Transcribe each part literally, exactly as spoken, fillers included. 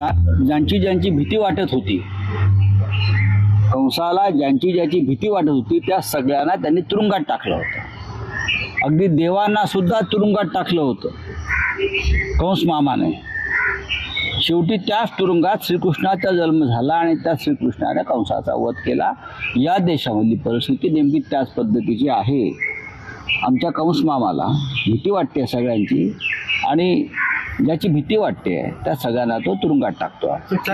ज्यांची ज्यांची भीती वाटत होती, कंसाला ज्यांची ज्याची भीती वाटत होती त्या सगळ्यांना त्यांनी तुरुंगात टाकलं होतं. अगदी देवांना सुद्धा तुरुंगात टाकलं होतं कंस मामाने. शेवटी त्याच तुरुंगात श्रीकृष्णाचा जन्म झाला आणि त्या श्रीकृष्णाने कंसाचा वध केला. या देशामधली परिस्थिती नेमकी त्याच पद्धतीची आहे. आमच्या कंस मामाला भीती वाटते सगळ्यांची आणि ज्याची भीती वाटते त्या सगळ्यांना तो तुरुंगात टाकतो.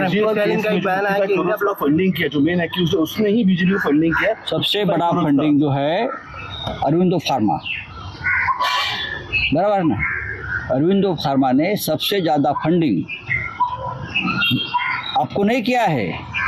फंडिंग किया जो मेन एक्यूज है उसने ही बीजेपी को फंडिंग किया. सबसे बड़ा फंडिंग जो है अरविंदो फार्मा, बराबर ना. अरविंदो फार्मा ने सबसे ज़्यादा फंडिंग आपको नहीं किया है,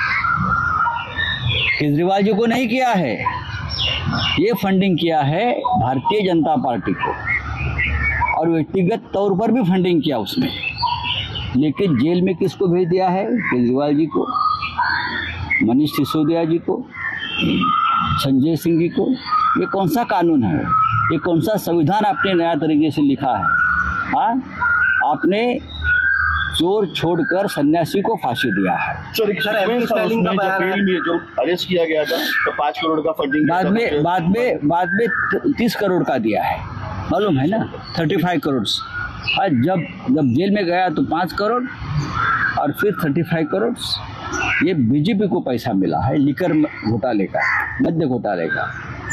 केजरीवाल जी को नहीं किया है, ये फंडिंग किया है भारतीय जनता पार्टी को और व्यक्तिगत तौर पर भी फंडिंग किया उसने. लेकिन जेल में किसको भेज दिया है? केजरीवाल जी को, मनीष सिसोदिया जी को, संजय सिंह जी को. ये कौन सा कानून है? ये कौन सा संविधान आपने नया तरीके से लिखा है? हाँ, आपने चोर छोड़कर सन्यासी को फांसी दिया है. जो अरेस्ट किया गया था तो पाँच करोड़ का फंडिंग बाद में बाद में बाद में तीस करोड़ का दिया है, मालूम है ना, थर्टी फाइव करोड़. आज जब जब जेल में गया तो पाँच करोड़ और फिर थर्टी फाइव करोड़. ये बीजेपी को पैसा मिला है लिकर घोटाले का, मद्य घोटाले का.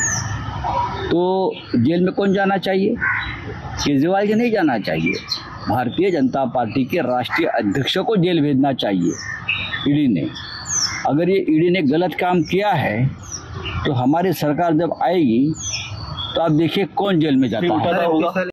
तो जेल में कौन जाना चाहिए? केजरीवाल जी नहीं जाना चाहिए. भारतीय जनता पार्टी के राष्ट्रीय अध्यक्ष को जेल भेजना चाहिए ईडी ने. अगर ये ईडी ने गलत काम किया है तो हमारी सरकार जब आएगी तो आप देखिए कौन जेल में जाता है.